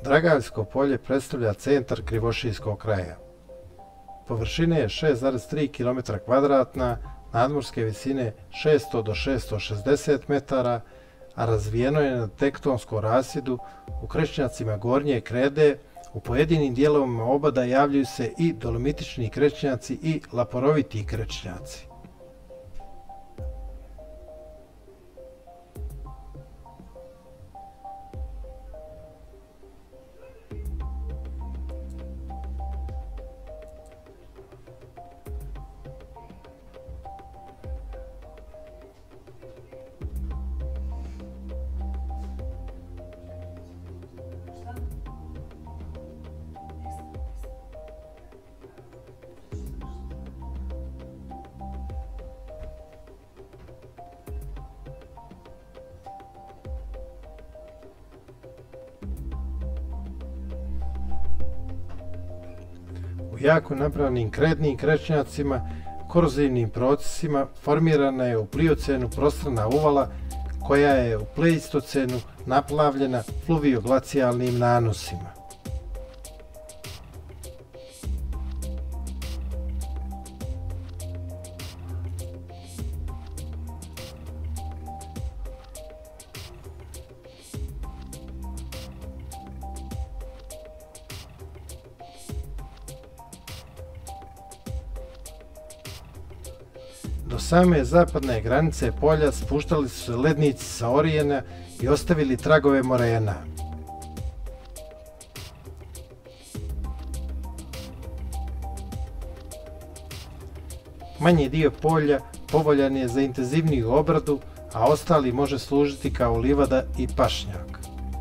Dragaljsko polje predstavlja centar Krivošijskog kraja. Površine je 6,3 km2, nadmorske visine 600 do 660 metara, a razvijeno je na tektonskom rasjedu u krečnjacima Gornje Krede. U pojedinim dijelovima obada javljaju se i dolomitični krečnjaci i laporoviti krečnjaci. U jako napravnim krednim krečnjacima, korozivnim procesima formirana je u pliocenu prostrana uvala koja je u pleistocenu naplavljena fluvioglacijalnim nanosima. Do same zapadne granice polja spuštali su se lednici sa orijena i ostavili tragove morena. Manji dio polja povoljan je za intenzivniju obradu, a ostali može služiti kao livada i pašnjak.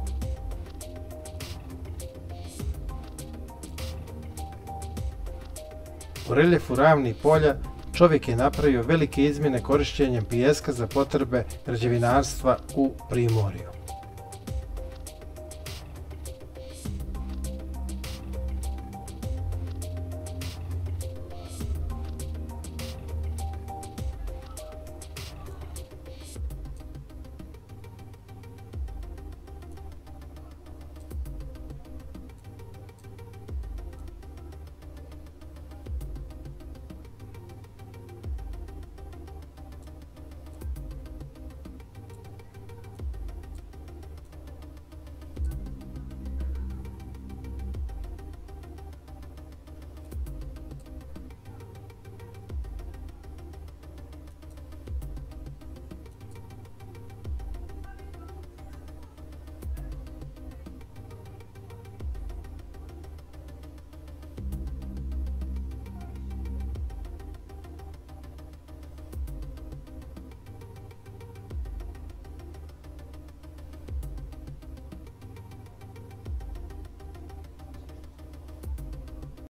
U reljefu ravnih polja čovjek je napravio velike izmjene korištenjem pijeska za potrebe građevinarstva u Primorju.